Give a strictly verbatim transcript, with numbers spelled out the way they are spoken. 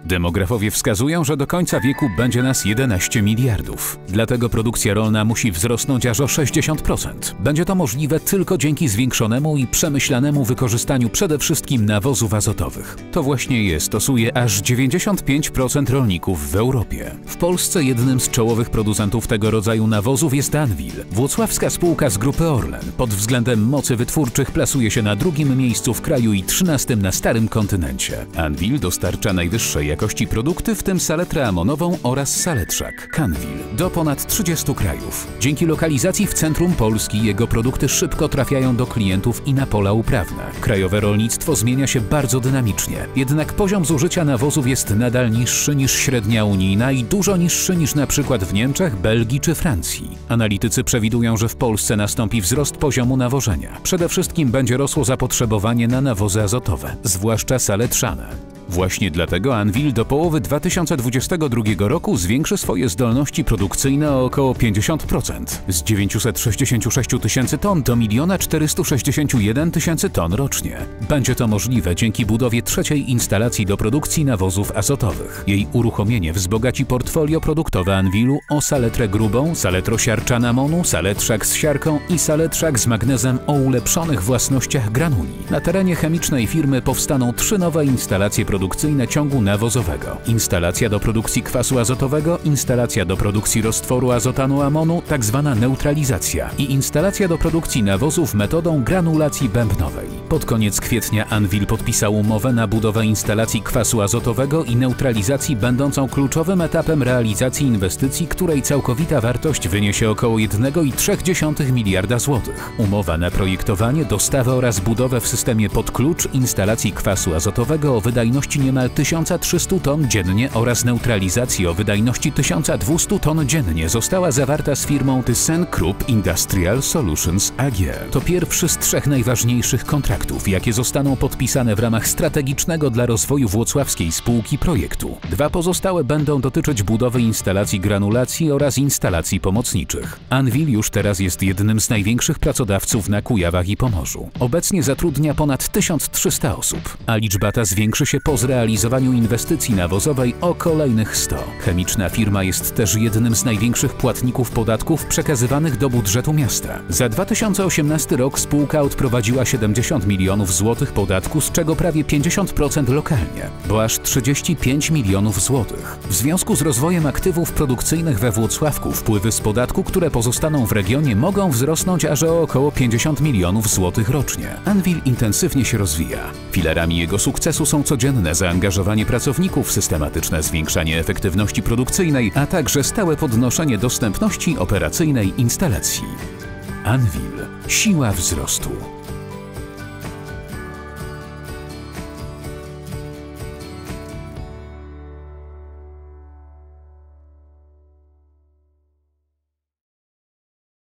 Demografowie wskazują, że do końca wieku będzie nas jedenaście miliardów. Dlatego produkcja rolna musi wzrosnąć aż o sześćdziesiąt procent. Będzie to możliwe tylko dzięki zwiększonemu i przemyślanemu wykorzystaniu przede wszystkim nawozów azotowych. To właśnie je stosuje aż dziewięćdziesiąt pięć procent rolników w Europie. W Polsce jednym z czołowych producentów tego rodzaju nawozów jest Anwil. Włocławska spółka z grupy Orlen pod względem mocy wytwórczych plasuje się na drugim miejscu w kraju i trzynastym na starym kontynencie. Anwil dostarcza najwyższej jakości produkty, w tym saletrę amonową oraz saletrzak, Canwil, do ponad trzydziestu krajów. Dzięki lokalizacji w centrum Polski jego produkty szybko trafiają do klientów i na pola uprawne. Krajowe rolnictwo zmienia się bardzo dynamicznie, jednak poziom zużycia nawozów jest nadal niższy niż średnia unijna i dużo niższy niż na przykład w Niemczech, Belgii czy Francji. Analitycy przewidują, że w Polsce nastąpi wzrost poziomu nawożenia. Przede wszystkim będzie rosło zapotrzebowanie na nawozy azotowe, zwłaszcza saletrzane. Właśnie dlatego Anwil do połowy dwa tysiące dwudziestego drugiego roku zwiększy swoje zdolności produkcyjne o około pięćdziesiąt procent, z dziewięciuset sześćdziesięciu sześciu tysięcy ton do miliona czterystu sześćdziesięciu jeden tysięcy ton rocznie. Będzie to możliwe dzięki budowie trzeciej instalacji do produkcji nawozów azotowych. Jej uruchomienie wzbogaci portfolio produktowe Anwilu o saletrę grubą, saletrosiarczan amonu, saletrzak z siarką i saletrzak z magnezem o ulepszonych własnościach granuli. Na terenie chemicznej firmy powstaną trzy nowe instalacje produkcyjne ciągu nawozowego. Instalacja do produkcji kwasu azotowego, instalacja do produkcji roztworu azotanu amonu, tzw. neutralizacja i instalacja do produkcji nawozów metodą granulacji bębnowej. Pod koniec kwietnia Anwil podpisał umowę na budowę instalacji kwasu azotowego i neutralizacji będącą kluczowym etapem realizacji inwestycji, której całkowita wartość wyniesie około jeden i trzy dziesiąte miliarda złotych. Umowa na projektowanie, dostawę oraz budowę w systemie pod klucz instalacji kwasu azotowego o wydajności niemal tysiąc trzysta ton dziennie oraz neutralizacji o wydajności tysiąc dwieście ton dziennie została zawarta z firmą ThyssenKrupp Industrial Solutions A G. To pierwszy z trzech najważniejszych kontraktów, jakie zostaną podpisane w ramach strategicznego dla rozwoju włocławskiej spółki projektu. Dwa pozostałe będą dotyczyć budowy instalacji granulacji oraz instalacji pomocniczych. Anwil już teraz jest jednym z największych pracodawców na Kujawach i Pomorzu. Obecnie zatrudnia ponad tysiąc trzysta osób, a liczba ta zwiększy się po zrealizowaniu inwestycji nawozowej o kolejnych sto. Chemiczna firma jest też jednym z największych płatników podatków przekazywanych do budżetu miasta. Za dwa tysiące osiemnasty rok spółka odprowadziła siedemdziesiąt milionów złotych podatku, z czego prawie pięćdziesiąt procent lokalnie, bo aż trzydzieści pięć milionów złotych. W związku z rozwojem aktywów produkcyjnych we Włocławku wpływy z podatku, które pozostaną w regionie, mogą wzrosnąć aż o około pięćdziesiąt milionów złotych rocznie. Anwil intensywnie się rozwija. Filarami jego sukcesu są codzienne zaangażowanie pracowników, systematyczne zwiększanie efektywności produkcyjnej, a także stałe podnoszenie dostępności operacyjnej instalacji. Anwil. Siła wzrostu.